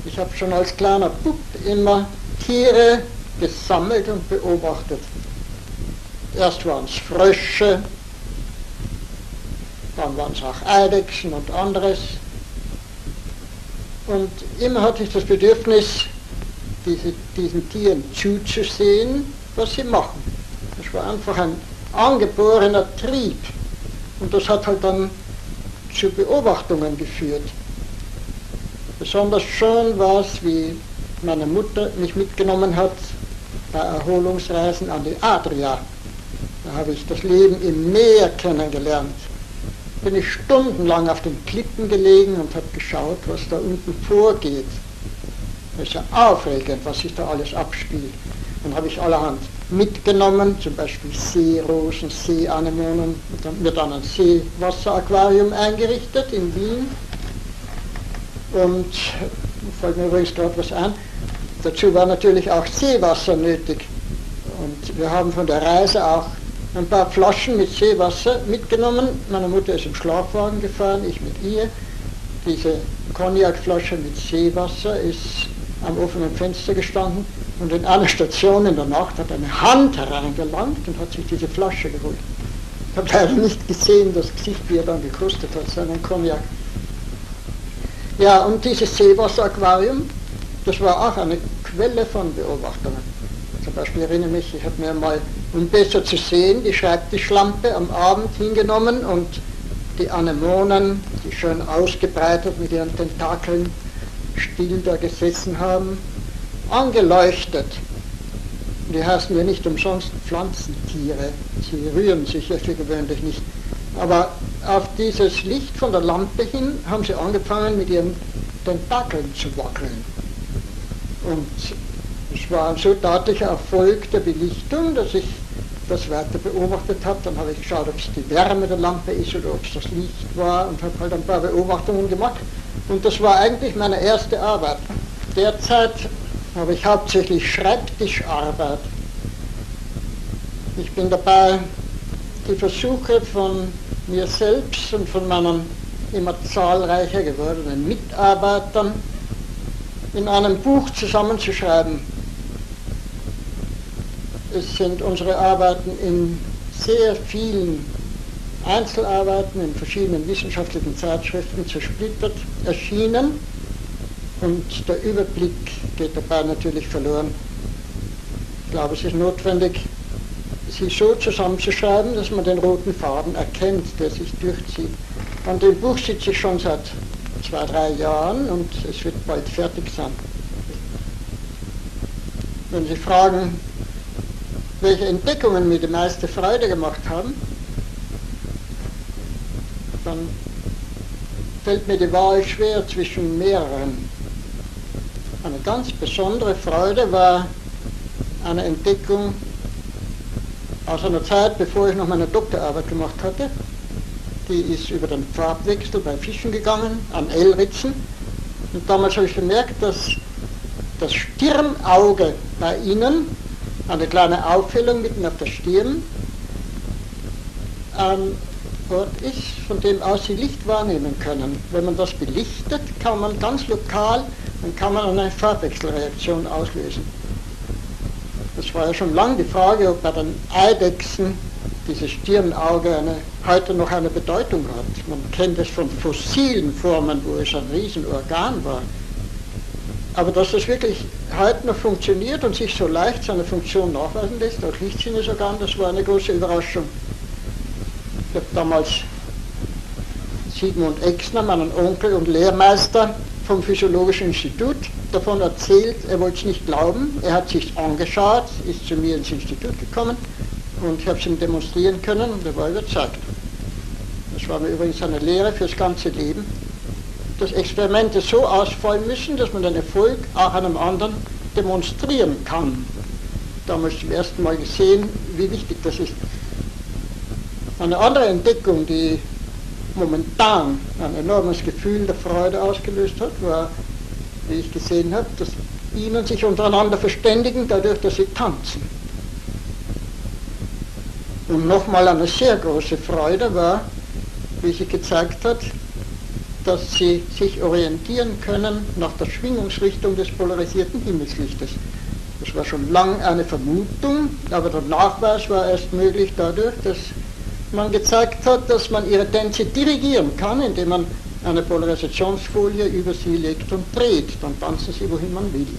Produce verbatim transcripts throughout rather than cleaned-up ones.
Ich habe schon als kleiner Bub immer Tiere gesammelt und beobachtet. Erst waren es Frösche, dann waren es auch Eidechsen und anderes. Und immer hatte ich das Bedürfnis, diese, diesen Tieren zuzusehen, was sie machen. Das war einfach ein angeborener Trieb. Und das hat halt dann zu Beobachtungen geführt. Besonders schön war es, wie meine Mutter mich mitgenommen hat bei Erholungsreisen an die Adria. Da habe ich das Leben im Meer kennengelernt. Bin ich stundenlang auf den Klippen gelegen und habe geschaut, was da unten vorgeht. Das ist ja aufregend, was sich da alles abspielt. Dann habe ich allerhand mitgenommen, zum Beispiel Seerosen, Seeanemonen. Dann wird dann ein Seewasseraquarium eingerichtet in Wien. Und fällt mir übrigens gerade was ein, dazu war natürlich auch Seewasser nötig. Und wir haben von der Reise auch ein paar Flaschen mit Seewasser mitgenommen. Meine Mutter ist im Schlafwagen gefahren, ich mit ihr. Diese Cognacflasche mit Seewasser ist am offenen Fenster gestanden und in einer Station in der Nacht hat eine Hand hereingelangt und hat sich diese Flasche geholt. Ich habe leider nicht gesehen, das Gesicht, wie er dann gekostet hat, seinen Cognac. Ja, und dieses Seewasseraquarium, das war auch eine Quelle von Beobachtungen. Zum Beispiel erinnere mich, ich habe mir mal, um besser zu sehen, die Schreibtischlampe am Abend hingenommen und die Anemonen, die schön ausgebreitet mit ihren Tentakeln still da gesessen haben, angeleuchtet. Die heißen ja nicht umsonst Pflanzentiere, sie rühren sich ja für gewöhnlich nicht. Aber auf dieses Licht von der Lampe hin haben sie angefangen, mit ihren Tentakeln zu wackeln. Und es war ein so deutlicher Erfolg der Belichtung, dass ich das weiter beobachtet habe. Dann habe ich geschaut, ob es die Wärme der Lampe ist oder ob es das Licht war und habe halt ein paar Beobachtungen gemacht. Und das war eigentlich meine erste Arbeit. Derzeit habe ich hauptsächlich Schreibtischarbeit. Ich bin dabei, die Versuche von mir selbst und von meinen immer zahlreicher gewordenen Mitarbeitern in einem Buch zusammenzuschreiben. Es sind unsere Arbeiten in sehr vielen Einzelarbeiten in verschiedenen wissenschaftlichen Zeitschriften zersplittert erschienen und der Überblick geht dabei natürlich verloren. Ich glaube, es ist notwendig, sie so zusammenzuschreiben, dass man den roten Faden erkennt, der sich durchzieht. An dem Buch sitze ich schon seit zwei, drei Jahren und es wird bald fertig sein. Wenn Sie fragen, welche Entdeckungen mir die meiste Freude gemacht haben, dann fällt mir die Wahl schwer zwischen mehreren. Eine ganz besondere Freude war eine Entdeckung aus einer Zeit, bevor ich noch meine Doktorarbeit gemacht hatte. Die ist über den Farbwechsel bei Fischen gegangen, an Elritzen. Und damals habe ich bemerkt, dass das Stirnauge bei ihnen, eine kleine Aufhellung mitten auf der Stirn, ein Ort ist, von dem aus sie Licht wahrnehmen können. Wenn man das belichtet, kann man ganz lokal, dann kann man eine Farbwechselreaktion auslösen. Das war ja schon lange die Frage, ob bei den Eidechsen dieses Stirnauge eine, heute noch eine Bedeutung hat. Man kennt es von fossilen Formen, wo es ein Riesenorgan war. Aber dass das wirklich heute noch funktioniert und sich so leicht seine Funktion nachweisen lässt, auch Lichtsinnesorgan, das war eine große Überraschung. Ich habe damals Sigmund Exner, meinen Onkel und Lehrmeister vom Physiologischen Institut, davon erzählt, er wollte es nicht glauben, er hat sich angeschaut, ist zu mir ins Institut gekommen und ich habe es ihm demonstrieren können und er war überzeugt. Das war mir übrigens eine Lehre fürs ganze Leben, dass Experimente so ausfallen müssen, dass man den Erfolg auch einem anderen demonstrieren kann. Damals zum ersten Mal gesehen, wie wichtig das ist. Eine andere Entdeckung, die momentan ein enormes Gefühl der Freude ausgelöst hat, war, wie ich gesehen habe, dass Bienen sich untereinander verständigen, dadurch, dass sie tanzen. Und nochmal eine sehr große Freude war, wie sich gezeigt hat, dass sie sich orientieren können nach der Schwingungsrichtung des polarisierten Himmelslichtes. Das war schon lang eine Vermutung, aber der Nachweis war erst möglich dadurch, dass man gezeigt hat, dass man ihre Tänze dirigieren kann, indem man eine Polarisationsfolie über sie legt und dreht. Dann tanzen sie, wohin man will.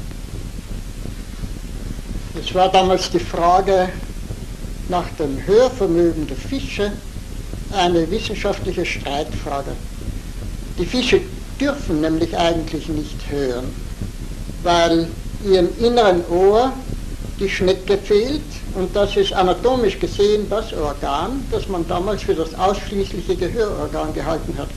Es war damals die Frage nach dem Hörvermögen der Fische eine wissenschaftliche Streitfrage. Die Fische dürfen nämlich eigentlich nicht hören, weil ihrem inneren Ohr die Schnecke fehlt, und das ist anatomisch gesehen das Organ, das man damals für das ausschließliche Gehörorgan gehalten hat.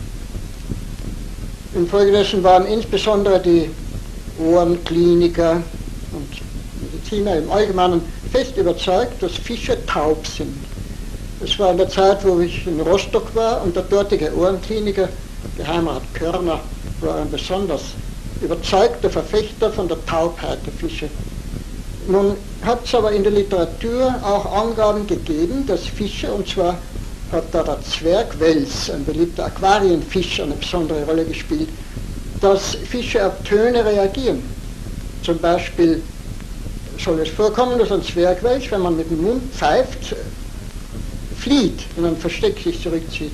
Infolgedessen waren insbesondere die Ohrenkliniker und Mediziner im Allgemeinen fest überzeugt, dass Fische taub sind. Das war in der Zeit, wo ich in Rostock war, und der dortige Ohrenkliniker, Geheimrat Körner, war ein besonders überzeugter Verfechter von der Taubheit der Fische. Nun hat es aber in der Literatur auch Angaben gegeben, dass Fische, und zwar hat da der Zwergwels, ein beliebter Aquarienfisch, eine besondere Rolle gespielt, dass Fische auf Töne reagieren. Zum Beispiel soll es vorkommen, dass ein Zwergwels, wenn man mit dem Mund pfeift, flieht, in ein Versteck sich zurückzieht.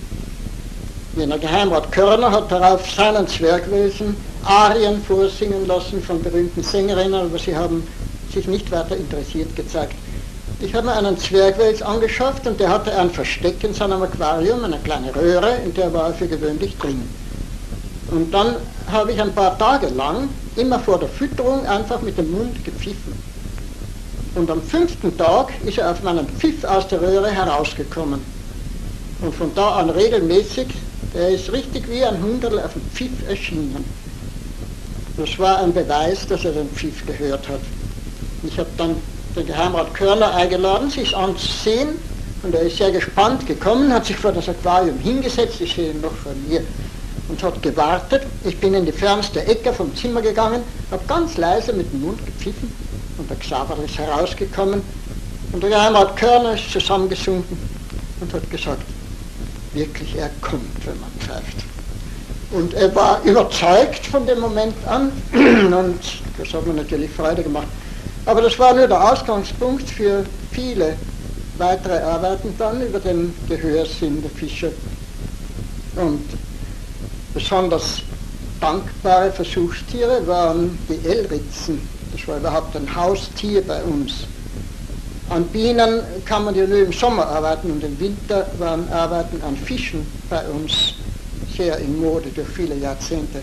Jener Geheimrat Körner hat darauf seinen Zwergwelsen Arien vorsingen lassen von berühmten Sängerinnen, aber sie haben sich nicht weiter interessiert gezeigt. Ich habe mir einen Zwergwels angeschafft, und der hatte ein Versteck in seinem Aquarium, eine kleine Röhre, in der war er für gewöhnlich drin. Und dann habe ich ein paar Tage lang immer vor der Fütterung einfach mit dem Mund gepfiffen. Und am fünften Tag ist er auf meinen Pfiff aus der Röhre herausgekommen. Und von da an regelmäßig, er ist richtig wie ein Hunderl auf dem Pfiff erschienen. Das war ein Beweis, dass er den Pfiff gehört hat. Ich habe dann den Geheimrat Körner eingeladen, sich anzusehen, und er ist sehr gespannt gekommen, hat sich vor das Aquarium hingesetzt, ich sehe ihn noch vor mir, und hat gewartet. Ich bin in die fernste Ecke vom Zimmer gegangen, habe ganz leise mit dem Mund gepfiffen, und der Xaver ist herausgekommen, und der Geheimrat Körner ist zusammengesunken und hat gesagt, wirklich, er kommt, wenn man pfeift. Und er war überzeugt von dem Moment an, und das hat mir natürlich Freude gemacht. Aber das war nur der Ausgangspunkt für viele weitere Arbeiten dann über den Gehörsinn der Fische. Und besonders dankbare Versuchstiere waren die Elritzen. Das war überhaupt ein Haustier bei uns. An Bienen kann man ja nur im Sommer arbeiten, und im Winter waren Arbeiten an Fischen bei uns sehr in Mode durch viele Jahrzehnte.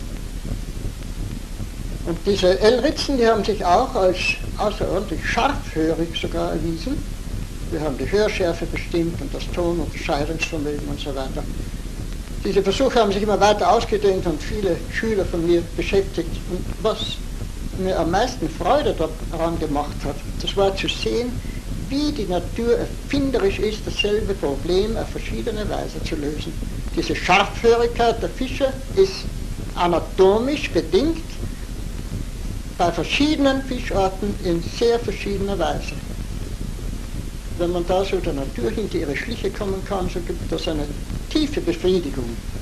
Und diese Elritzen, die haben sich auch als außerordentlich scharfhörig sogar erwiesen. Wir haben die Hörschärfe bestimmt und das Tonunterscheidungsvermögen und so weiter. Diese Versuche haben sich immer weiter ausgedehnt und viele Schüler von mir beschäftigt. Und was mir am meisten Freude daran gemacht hat, das war zu sehen, wie die Natur erfinderisch ist, dasselbe Problem auf verschiedene Weise zu lösen. Diese Scharfhörigkeit der Fische ist anatomisch bedingt bei verschiedenen Fischarten in sehr verschiedener Weise. Wenn man da so der Natur hinter ihre Schliche kommen kann, so gibt das eine tiefe Befriedigung.